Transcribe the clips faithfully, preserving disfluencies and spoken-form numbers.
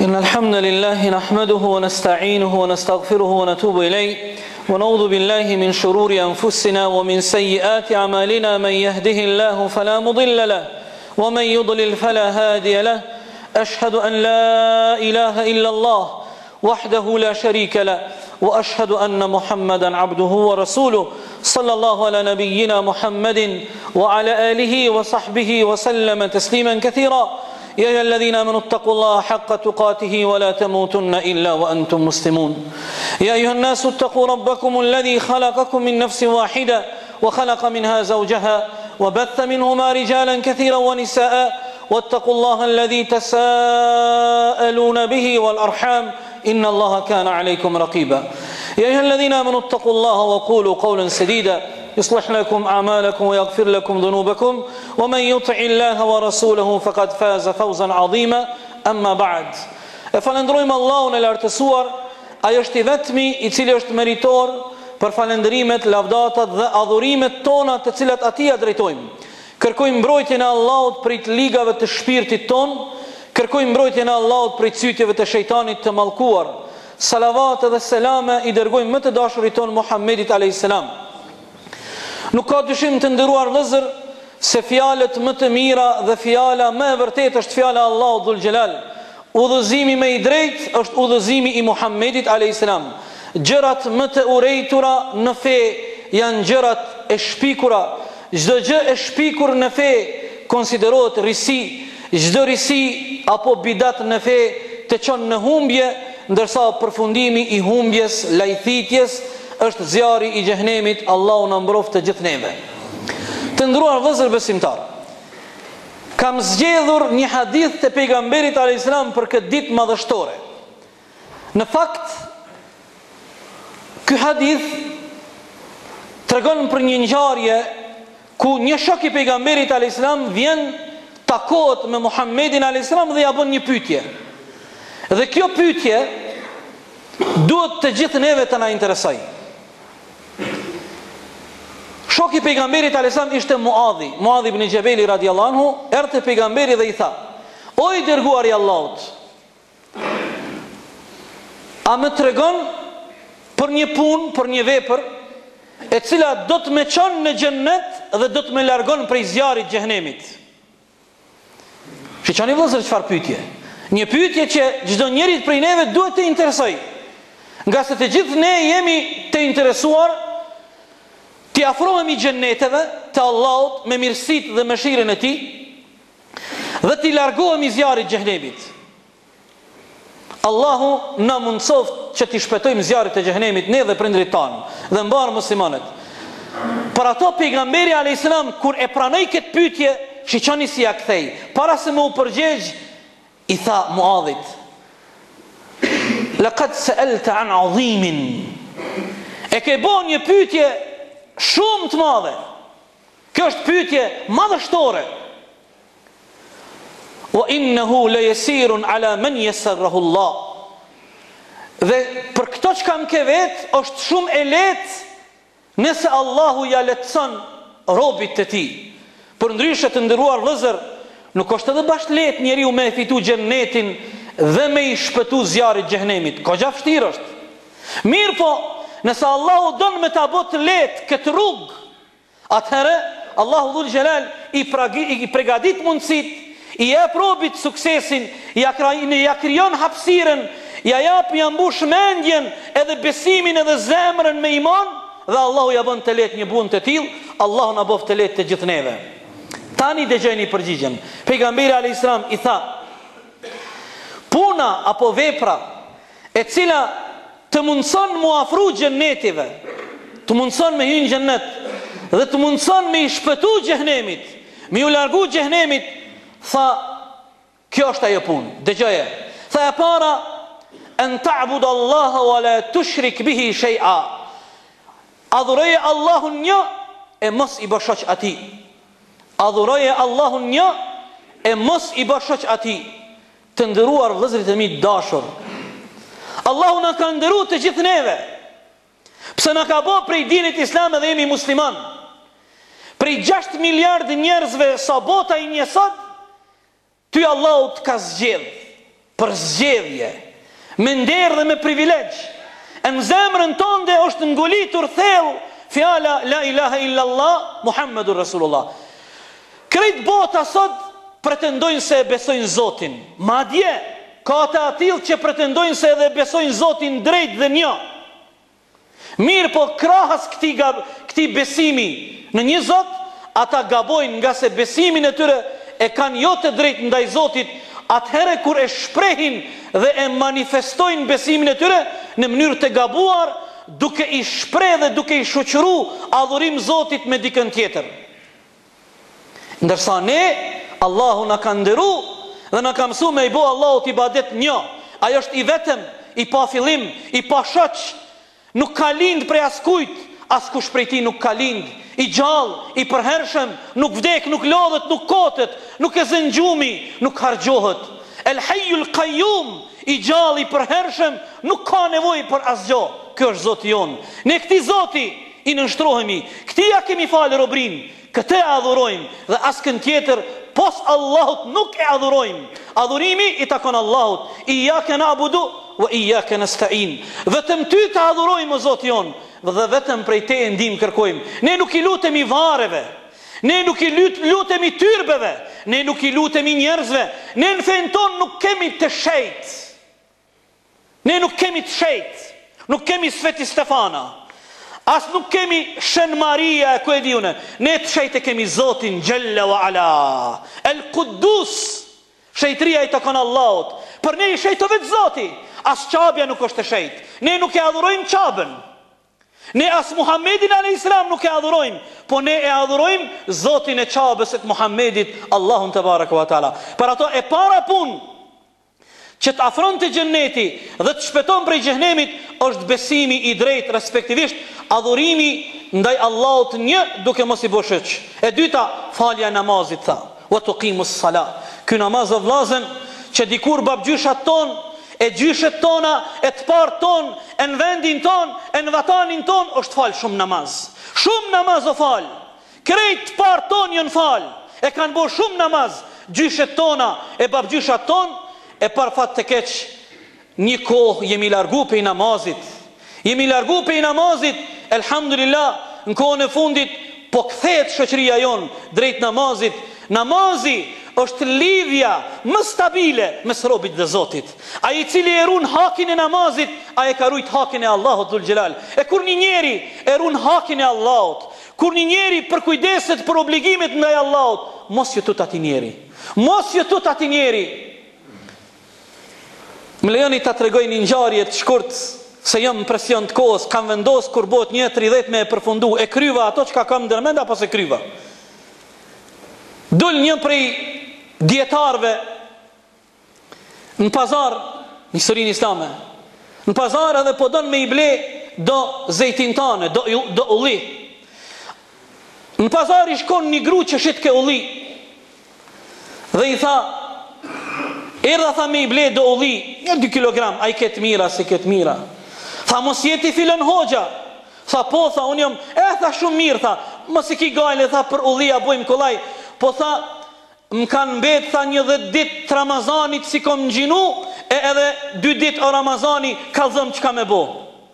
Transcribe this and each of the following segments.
إن الحمد لله نحمده ونستعينه ونستغفره ونتوب إليه ونعوذ بالله من شرور أنفسنا ومن سيئات أعمالنا. من يهده الله فلا مضل له ومن يضلل فلا هادي له. أشهد أن لا إله إلا الله وحده لا شريك له وأشهد أن محمدا عبده ورسوله صلى الله على نبينا محمد وعلى آله وصحبه وسلم تسليما كثيرا. يا أيها الذين آمنوا اتقوا الله حق تقاته ولا تموتن إلا وأنتم مسلمون. يا أيها الناس اتقوا ربكم الذي خلقكم من نفس واحدة وخلق منها زوجها وبث منهما رجالا كثيرا ونساء واتقوا الله الذي تساءلون به والأرحام إن الله كان عليكم رقيبا. يا أيها الذين آمنوا اتقوا الله وقولوا قولا سديدا يصلح لكم أعمالكم ويغفر لكم ذنوبكم ومن يطع الله ورسوله فقد فاز فوزا عظيما. أما بعد. E falendrojmë Allahun e lartësuar, ai është i vetmi i cili është meritor për falendrimet, lavdatat dhe adhurimet tona të cilat atij ja drejtojmë. Kërkojmë mbrojtjen e Allahut prej të ligave të shpirtit ton, kërkojmë mbrojtjen e Allahut prej cytjeve të shejtanit të mallkuar. Salavat dhe selame i dërgojmë më të dashurit ton Muhammedit alayhis salam. Nuk ka dyshim të nderuar vëllezër se fjalët më të mira dhe fjala më e vërtetë është fjala e Allahut dhul xhelal. Udhëzimi më i drejtë është udhëzimi i Muhammedit alayhis salam. Gjërat më të urrejtura në fe janë gjërat e shpikura. Çdo gjë e shpikur në fe konsiderohet risi. Çdo risi apo bidat në fe të çon në humbje, ndërsa përfundimi i humbjes, lajthitjes është zjarri i xhehenemit. Allahu na mbroft të gjithë neve. Të nderuar vëllezër besimtar, kam zgjedhur një hadith të pejgamberit alayhis salam për këtë ditë madhështore. Në fakt, ky hadith tregon për një ngjarje ku një shok i pejgamberit alayhis salam vjen takohet me Muhammedin alayhis salam dhe ja bën një pyetje. Dhe kjo pyetje duhet të gjithë neve të na interesojë. Shoki pejgamberit alayhis salam ishte Muadhi, Muadhi ibn Jabali radhiyallahu anhu, erdhi pejgamberi dhe i tha: "O i dërguari i Allahut, a më tregon për një punë, për një vepër e cila do të më çon në xhennet dhe do të më largon prej zjarrit të xhehenemit?" Shiçani vëllezër çfarë pyetje? Një pyetje që çdo njeri prej neve duhet të interesojë. Nga se të gjithë ne jemi të interesuar të afrohemi xhenneteve të Allahut me mirësitë dhe mëshirën e Tij dhe të largohemi zjarrit të xhehenemit. Allahu na mundsoft që të shpëtojmë zjarrit të xhehenemit ne dhe prindrit tanë dhe mbar muslimanët. Për ato pejgamberi alayhis salam kur e pranoi këtë pyetje, shiçoni si ja kthej. Para se më u përgjigj, i tha Muadhit: "Laqad sa'alta an 'azimin." E ke bën një pyetje shumë të madhe. Kjo është pyetje madhështore. "Wa innahu la yasirun ala man yassarahu Allah." Dhe për këto që kam ke vetë, është shumë e lehtë nëse Allahu ja lehtëson robit të Tij. Për ndryshe të nderuar vëllezër, nuk është edhe bash lehtë njeriu me fitu xhennetin dhe me i shpëtu zjarrit të xhehenemit. Goxha vështirë është. Mirë po, nëse Allahu don me ta bë të lehtë këtë rrugë, atëherë Allahu dhul xhelal i, i përgatit mundësit, i jep robit suksesin, ja, ja krijon hapësirën, ja jap ja mbush mendjen edhe besimin edhe zemrën me iman, dhe Allahu ja bën të lehtë një punë të tillë. Allahu na bëf të lehtë të gjithë neve. Tani dëgjoni përgjigjen. Pejgamberi alayhis salam i tha: "Puna apo vepra e cila të mundson mu afru xhennetive, të mundson me hyrë në xhennet dhe të mundson me i shpëtu xhehenemit, me u largu xhehenemit", tha, kjo është ajo punë. Dëgjoje. Tha e para: "An ta'budu Allaha wa la tushrik bihi shay'a." Adhuroje Allahun një e mos i bësh shoq atij. Adhuroje Allahun një e mos i bësh shoq atij. Të nderuar vëllezërit e mi të dashur, Allahu na ka nderuar të gjithë neve. Pse na ka bërë prej dinit islam edhe jemi musliman. Prej gjashtë miliardë njerëzve sa bota i njësot, ty Allahu të ka zgjedh. për zgjedhje, me nder dhe me privilegj. Në zemrën tonë është ngolitur thellë fjala la ilaha illallah Muhammedur Rasulullah. Krejt bota sot pretendojnë se e besojnë Zotin. Madje ka të atill që pretendojnë se edhe besojnë Zotin drejt dhe një. Mirë, po krahas këtij këtij besimi në një Zot, ata gabojnë, nga se besimin e tyre e kanë jo të drejt ndaj Zotit, atëherë kur e shprehin dhe e manifestojnë besimin e tyre në mënyrë të gabuar, duke i shpreh dhe duke i shoqëru adhurim Zotit me dikën tjetër. Ndërsa ne, Allahu na ka nderu dhe na ka mësuar me i bo Allahut ibadet një. Ai është i vetëm, i pa fillim, i pa shoq, nuk ka lind prej askujt, askush prej tij nuk ka lind, i gjallë, i përhershëm, nuk vdek, nuk lodhet, nuk kotet, nuk e zën gjumi, nuk hargjohet. El Hayyul Qayyum, i gjallë, i përhershëm, nuk ka nevojë për asgjë. Ky është Zoti jon. Ne këtij Zoti i nënshtrohemi, këtij ja kemi falë robrin, këtë e adhurojmë dhe askën tjetër pos Allahut nuk e adhurojmë. Adhurimi i takon Allahut. Iyyaka na'budu wa iyyaka nasta'in. Vetëm ty të adhurojmë o Zoti jon, dhe vetëm prej teje ndihmë kërkojmë. Ne nuk i lutemi varreve, ne nuk i lut, lutemi tyrbeve, ne nuk i lutemi njerëzve, ne në fen ton nuk kemi të shejt. Ne nuk kemi të shejt, nuk kemi Sveti Stefana, as nuk kemi Shën Maria, ku e diune. Ne të shejt e kemi Zotin Gjella wa Ala, El Quddus. Shejtëria i takon Allahut. Për ne i shejto vetë Zoti. As qabja nuk është e shejt. Ne nuk e adhurojmë qabën. Ne as Muhammedin alayhis salam nuk e adhurojmë, po ne e adhurojmë Zotin e qabës e të Muhammedit, Allahun te baraka wa taala. Për ato e para punë që të afron të xheneti dhe të shpëton prej xhenemit është besimi i drejtë, respektivisht adhurimi ndaj Allahut një, duke mos i bërë shoq. E dyta, falja e namazit, tha, wa tuqimus salat. Ky namaz o vllazën që dikur babgjyshat ton, e gjyshet tona, e të parë ton, e në vendin ton, e në vatanin ton, është falë shumë namaz. Shumë namaz o falë. Krejt të parë ton jënë falë. E kanë bërë shumë namaz. Gjyshet tona, e babgjyshat ton, e par fat të keq, një kohë jemi largu pe i namazit. Jemi largu pe i namazit, elhamdulillah, në kohën e fundit, po kthehet shoqëria jonë drejt namazit. Namazi është lidhja më stabile mes robit dhe Zotit. Ai i cili e ruan hakin e namazit, ai e ka rujt hakin e Allahut Dhul Xhelal. E kur një njeri e ruan hakin e Allahut, kur një njeri përkujdeset për obligimet ndaj Allahut, mos ju tut atij njeri. Mos ju tut atij njeri. Më lejoni ta tregoj një ngjarje të shkurt, se jam në presion të kohës, kam vendos kur bëhet një tridhjetë me e përfundu, e kryva ato që ka kam ndërmend apo se kryva. Dul një prej dietarëve në pazar në historinë islame. Në pazar edhe po don me i ble do zejtintane, do, do ulli. Në pazar i shkon një gru që shit ke ulli. Dhe i tha, erdha tha me i ble do ulli, një dy kilogram, a i ketë mira, si ketë mira. Tha, mos jeti filën hoxha. Tha, po, tha, unë jam, e, tha, shumë mirë, tha, mos i ki gajle, tha, për ullia bojmë kolaj. Po, tha, më kanë mbet, tha, një dhe dit të Ramazanit si kom në gjinu, e edhe dy dit o Ramazani ka zëm që ka me bo.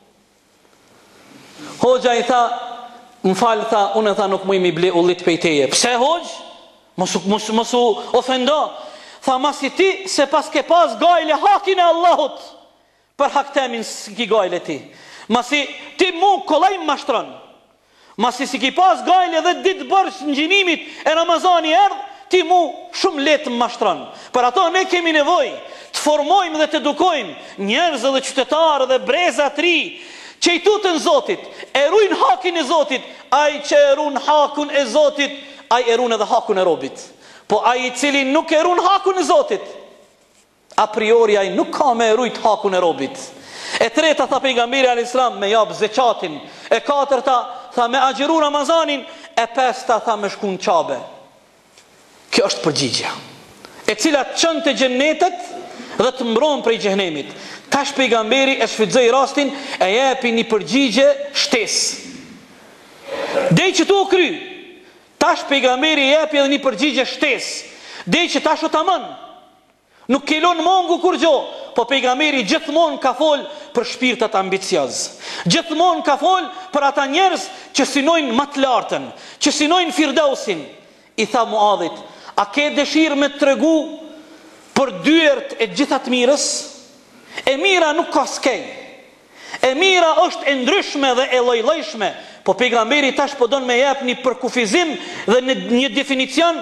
Hoxha i tha, më falë, tha, unë e tha, nuk mu i mi ble ullit pejteje. Pse, hoxh? Mosu, mosu, mosu ofendo. Tha, masi ti, se pas ke pas gajle hakin e Allahut, për haktemin si ki gajle ti. Masi ti mu kolaj më mashtron. Masi si ki pas gajle dhe ditë bërsh në gjinimit e Ramazani erdh, ti mu shumë letë më mashtron. Për ato ne kemi nevoj të formojmë dhe të edukojmë njerëz dhe qytetarë dhe breza të ri, që i tutën Zotit, e rujnë hakin e Zotit, ai që e rujnë hakun e Zotit, ai e rujnë edhe hakun e robit. Po ai i cili nuk e rujnë hakun e Zotit, a priori ai nuk ka me e rujt hakun e robit. E treta, tha pejgamberi alayhis salam, me jap zeqatin. E katërta, tha me agjeru Ramazanin. E pesta, tha me shku në qabe. Kjo është përgjigja, e cila çon te xhennetet dhe të mbron prej xhenemit. Tash pejgamberi e shfrytëzoi rastin, e jepi një përgjigje shtesë. Dej që tu u kry. Tash pejgamberi jepi edhe një përgjigje shtesë. Dej që tash u tamam. Nuk kelon mongu kur gjo. Po pejgamberi gjithmonë ka fol për shpirtat ambicioz. Gjithmonë ka fol për ata njerëz që synojnë më të lartën, që synojnë Firdausin. I tha Muadhit, a ke dëshirë me të tregu për dyert e gjitha të mirës? E mira nuk ka skej. E mira është e ndryshme dhe e lloj-llojshme. Po pejgamberi tash po don me jep një përkufizim dhe një, një definicion.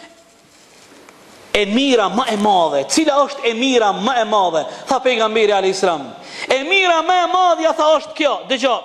E mira më e madhe. Cila është e mira më e madhe? Tha pejgamberi alayhis salam. E mira më e madhe tha është kjo. Dëgjoj.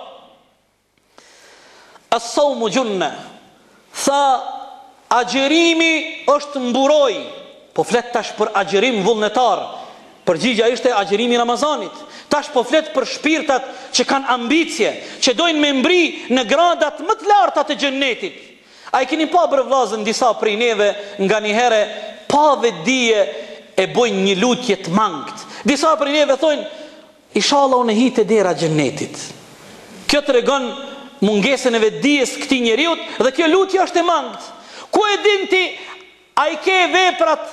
As-sawmu junna. Tha agjerimi është mburoj. Po flet tash për agjerim vullnetar. Përgjigja ishte agjerimi i Ramazanit. Tash po flet për shpirtat që kanë ambicie, që dojnë me mbri në gradat më të larta të xhennetit. A i keni pa brëvlazën disa prej neve nga një here pa vetdije e bojnë një lutje të mangët. Disa prej neve thonë, inshallah unë hite dera xhennetit. Kjo tregon mungesën e vetdijes këtij njeriut dhe kjo lutje është e mangët. Ku e din ti, a i ke veprat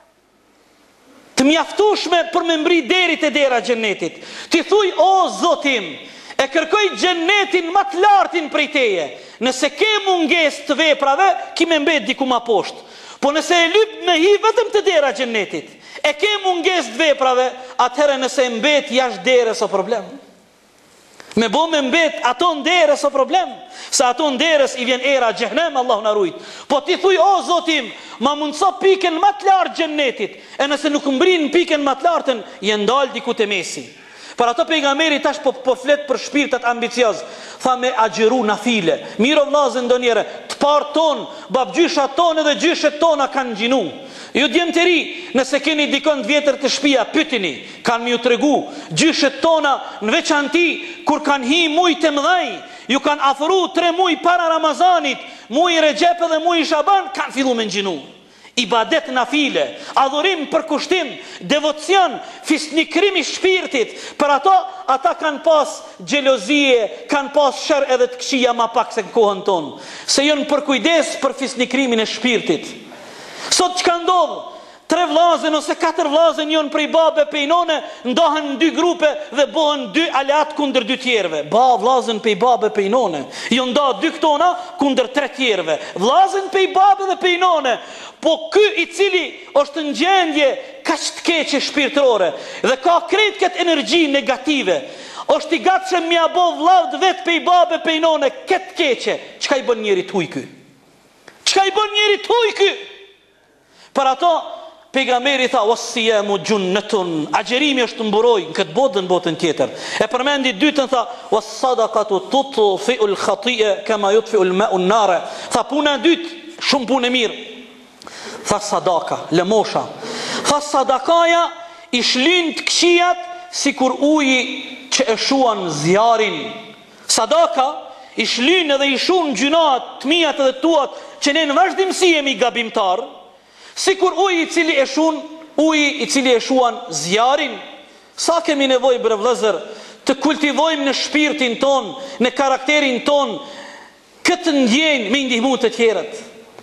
të mjaftueshme për me mbri deri te dera xhennetit. Ti thuj, o Zotim, e kërkoj xhennetin më të lartin prej teje. Nëse ke mungesë të veprave, ki me mbet diku më poshtë. Po nëse e lyp me hi vetëm të dera xhennetit, e ke mungesë të veprave, atëherë nëse mbet jashtë derës o problem. Me bo me mbet ato nderës o problem. Se ato nderës i vjen era xhehenem, Allahu na rujt. Po ti thuj, o Zotim, ma mundso pikën më të lartë xhennetit. E nëse nuk mbrin pikën më të lartën, je ndal diku te mesi. Për ato pejgamberi tash po, po flet për shpirtat ambicioz. Tha me agjeru na file. Miro vllazën ndonjëre, të parë ton, babgjyshat tonë dhe gjyshet tona kanë gjinu. Ju djemë të ri, nëse keni dikon të vjetër të shtëpia, pyetini, kanë më ju tregu, gjyshet tona në veçanti kur kanë hi muj të mëdhej, ju kanë afru tre muj para Ramazanit, muj Recep dhe muj Shaban, kanë fillu me gjinu. Ibadet na file, adhurim për kushtim, devocion, fisnikrim i shpirtit. Për ato, ata kanë pas xhelozie, kanë pas shër edhe të këqija ma pak se në kohën tonë. Se jënë për kujdes për fisnikrimin e shpirtit. Sot që ka ndodhë? Tre vllazën ose katër vllazën jonë prej babe pej none, ndohen në dy grupe dhe bohen dy aleat kundër dy tjerve. Ba vllazën pej babe pej none, jo nda dy këtona kundër tre tjerve. Vllazën pej babe dhe pej none. Po ky i cili është në gjendje kaq të keqe shpirtërore dhe ka krejt këtë energji negative, është i gatshëm mja bo vllavt vetë pej babe pej none këtë keqe, çka i bën njeri të huj ky? Çka i bën njeri të huj ky? Për ato pejgamberi tha was-siyamu junnatun, agjerimi është mburoj në këtë botë dhe në botën tjetër. E përmendi dytën tha was-sadaqatu tutfi'u al-khati'a kama yutfi'u al-ma'u an-nar. Tha puna e dytë, shumë punë e mirë. Tha sadaka, lëmosha. Tha sadakaja i shlyn të këqijat si kur uji që e shuan zjarin. Sadaka i shlyn edhe i shun gjunat, të mijat edhe tuat që ne në vazhdimsi jemi gabimtar, si kur uji i cili e shun, uji i cili e shuan zjarin. Sa kemi nevoj bre vëllezër të kultivojmë në shpirtin ton, në karakterin ton, këtë ndjenjë me ndihmu të tjerët.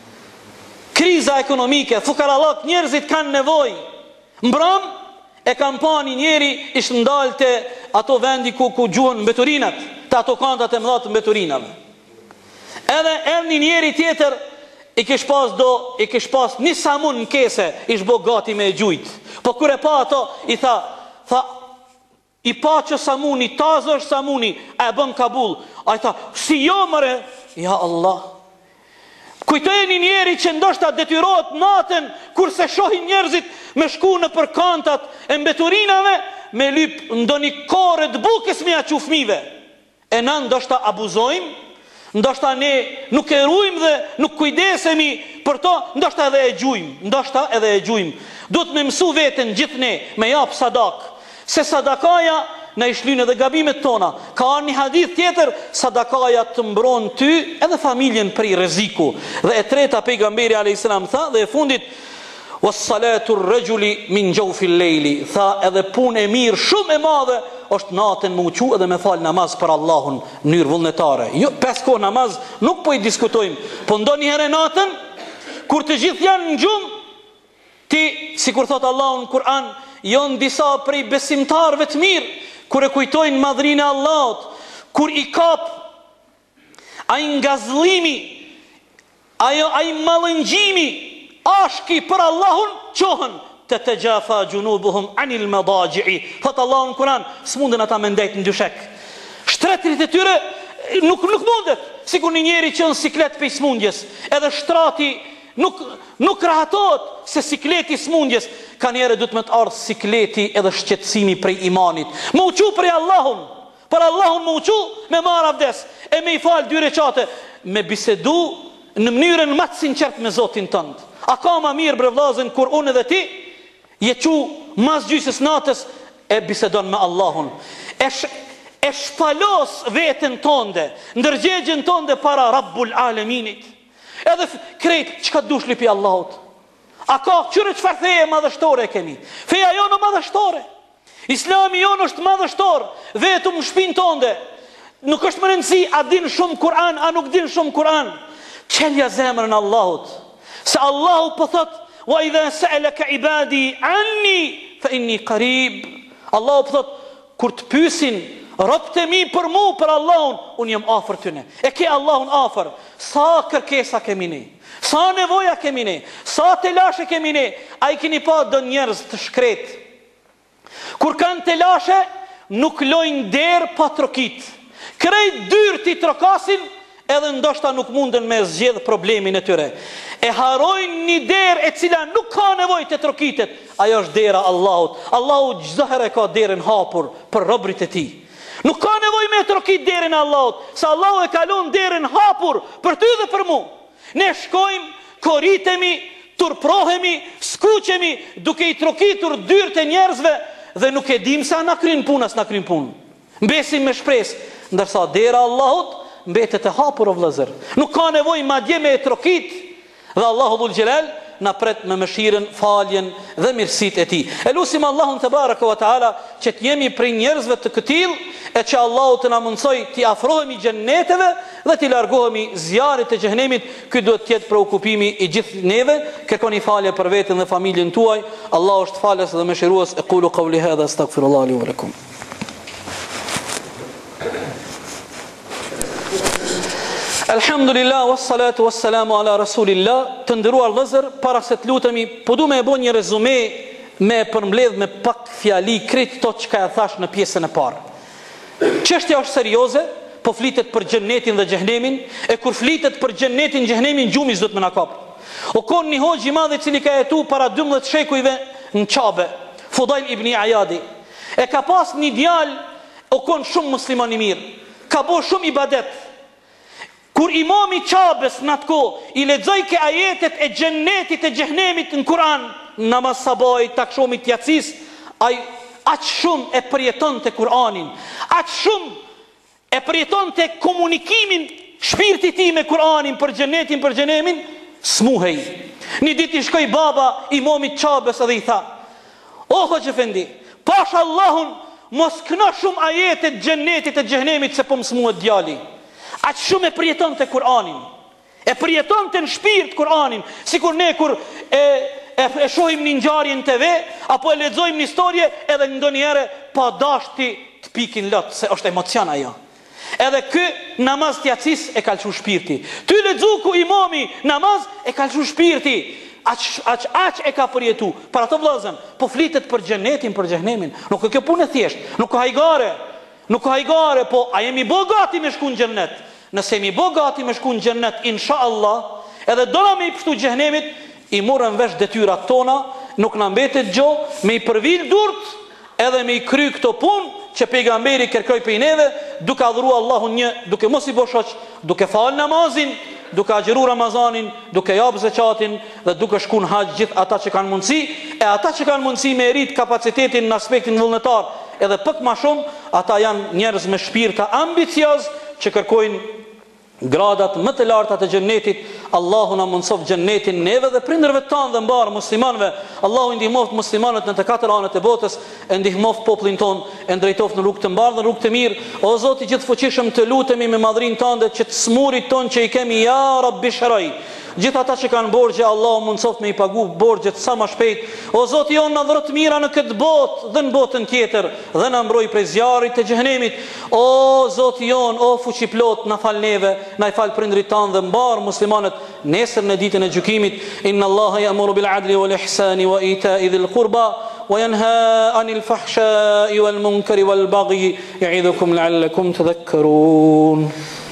Kriza ekonomike, fukarallak, njerëzit kanë nevoj. Mbram, e kam pa një njeri ishtë ndalë të ato vendi ku, ku gjuhën mbeturinat, të ato kantat e mëdha të mbeturinave. Edhe er një njeri tjetër, i kish pas do, i kish pas një samun në kese, ish bo gati me e gjujt. Po kure pa ato, i tha, tha, i pa që samuni, tazë është samuni, e bën Kabul. A i tha, si jo mëre, ja Allah. Kujtoj një njeri që ndoshta detyrohet natën kurse shohin njerëzit me shku në përkantat e mbeturinave me lyp ndonjë kore të bukës me aqu fëmijëve. E na ndoshta abuzojmë, ndoshta ne nuk e ruajmë dhe nuk kujdesemi për to, ndoshta edhe e gjujmë, ndoshta edhe e gjujmë. Duhet me mësu veten gjithë ne me jap sadak, se sadakaja në i shlyn edhe gabimet tona. Ka një hadith tjetër, sadakaja të mbron ty edhe familjen prej rreziku. Dhe e treta pejgamberi alayhis salam tha, dhe e fundit was-salatu ar-rajuli min jawfil layli, tha edhe punë e mirë shumë e madhe është natën me uqu edhe me fal namaz për Allahun në mënyrë vullnetare. Jo pesë kohë namaz nuk po i diskutojmë, po ndonjëherë natën kur të gjithë janë në gjumë, Ti, si kur thot Allahu në Kur'an, janë disa prej besimtarëve të mirë, kur e kujtojnë madhrinë e Allahut, kur i kap ai ngazllimi, ajo ai mallëngjimi, ashki për Allahun, qohën të të gjafa gjunubuhum anil madaji'i. Thot Allahu në Kur'an, s'mundën ata me ndejt në dyshek. Shtretrit e tyre nuk, nuk mundet, si kur një njeri që në siklet për i smundjes, edhe shtrati Nuk, nuk rahatohet se sikleti smundjes. Ka njerë du të me të ardhë sikleti edhe shqetësimi prej imanit. Më uqu prej Allahun, për Allahun më uqu, me marë avdes, e me i falë dy reqate, me bisedu në mënyrën më të sinqert me Zotin tënd. A ka ma mirë bre vllazën kur unë edhe ti je qu mas gjysës natës e bisedon me Allahun, e, sh, e shpalos vetën tënde, ndërgjegjen tënde para Rabbul Aleminit. Edhe krejt, që ka dush lipi Allahut? A ka qyre qëfar theje madhështore e kemi? Feja jonë madhështore, Islami jonë është madhështor, vetëm në shpinë tënde. Nuk është më rëndësi a din shumë Kur'an, a nuk din shumë Kur'an. Qelja zemrën Allahut, se Allahu po thot, wa idha sa'alaka ibadi anni fa inni qarib. Allahu po thot, kur të pyesin robët e mi për mu, për Allahun, unë jam afër tyne. E ke Allahun afër. Sa kërkesa kemi ne, sa nevoja kemi ne, sa telashe kemi ne. A i keni pa do njerëz të shkret, kur kanë telashe, nuk lojnë derë pa trokit. Krejt dyrë ti trokasin, edhe ndoshta nuk munden me zgjedh problemin e tyre. E harojnë një derë e cila nuk ka nevoj të trokitet. Ajo është dera Allahut. Allahu çdo herë ka derën hapur për robrit e tij. Nuk ka nevoj me trokit derën e Allahut, se Allahu e kalon derën hapur për ty dhe për mu. Ne shkojmë, korritemi, turprohemi, skuqemi, duke i trokitur dyrt e njerëzve dhe nuk e dim sa na kryen punë as na kryen punë. Mbesim me shpresë, ndërsa dera Allahut mbetet e hapur o vëllezër. Nuk ka nevoj madje me trokit, dhe Allahu dhul xhelal na pret me mëshirën, faljen dhe mirësitë e tij. E lutim Allahun te baraka wa taala që të jemi prej njerëzve të këtill, e që Allahu të na mundsoj të afrohemi xhenneteve dhe të largohemi zjarrit të xhenemit. Ky duhet të jetë preokupimi i gjithë neve. Kërkoni falje për veten dhe familjen tuaj. Allahu është falës dhe mëshirues. Aqulu qawli hadha astaghfirullah li wa lakum. Alhamdulillah, wassalatu wassalamu ala rasulillah. Të nderuar vëllezër, para se të lutemi, po du me e bën një rezume me përmbledh me pak fjali krejt to çka e thash në pjesën e parë. Çështja është serioze, po flitet për xhennetin dhe xhenemin, e kur flitet për xhennetin, xhenemin gjumi s'do të më na kap. O kon një hoxh i madh i cili ka jetuar para dymbëdhjetë shekujve në Qabe, Fudail ibn Ayadi. E ka pas një djalë, o kon shumë musliman i mirë, ka bo shumë ibadet. Kur imami Qabes në atë kohë i lexoi ke ajetet e xhennetit e xhenemit në Kur'an, namaz sabahit, takshomit, yatsis, ai aq shumë e përjeton të Kur'anin, aq shumë e përjeton të komunikimin shpirti ti me Kur'anin për xhenetin, për xhenemin, smuhej. Një ditë i shkoi baba imamit Qabes dhe i tha: "O Hoxh Efendi, pash Allahun, mos këno shumë ajetet xhenetit e xhenemit se po më smuhet djali." Aq shumë e përjeton të Kur'anin, e përjeton të në shpirt Kur'anin, sikur ne kur e, e, e shohim një ngjarje në T V, apo e lexojmë një historie, edhe ndonjëherë pa dashti të pikin lot, se është emocion ajo. Edhe ky namaz të yatsis e kalçu shpirti. Ty lexu ku imami namaz e kalçu shpirti. Aq aq aq e ka përjetu. Për ato vëllezër, po flitet për xhenetin, për xhenemin. Nuk ka kjo punë thjesht, nuk ka hajgare. Nuk ka hajgare, po a jemi bogati me shku në xhennet? Nëse jemi bogati me shku në xhennet, inshallah, edhe dona me i pështu xhenemit, i morën vesh detyrat tona, nuk na mbetet gjë, me i përvil durt, edhe me i kry këto punë që pejgamberi kërkoi prej neve, duke adhuru Allahun një, duke mos i boshoq, duke fal namazin, duke agjeru Ramazanin, duke jap zakatin dhe duke shku në haxh gjithë ata që kanë mundësi, e ata që kanë mundësi me rrit kapacitetin në aspektin vullnetar, edhe pak më shumë, ata janë njerëz me shpirta ambicioz që kërkojnë gradat më të larta të xhennetit. Allahu na mundsof xhennetin neve dhe prindërve tanë dhe mbar muslimanëve. Allahu ndihmoft muslimanët në të katër anët e botës, e ndihmoft popullin ton, e ndrejtoft në rrugë të mbarë dhe rrugë të mirë. O Zoti i gjithëfuqishëm, të lutemi me madhrinë tënde që të smurit ton që i kemi, ja Rabbi shraj, Gjithë ata që kanë borxhe, Allahu mundsoft me i pagu borxhet sa më shpejt. O Zoti jon, na dhuro të mira në këtë botë dhe në botën tjetër, dhe na mbroj prej zjarrit të xhenemit. O Zoti jon, o fuqi plot, na fal neve, na i fal prindrit tanë dhe mbar muslimanët nesër në ditën e gjykimit. Inna Allaha ya'muru bil adli wal ihsani wa ita'i dhil qurba wa yanha 'anil fahsha'i wal munkari wal baghi ya'idukum la'allakum tadhakkarun.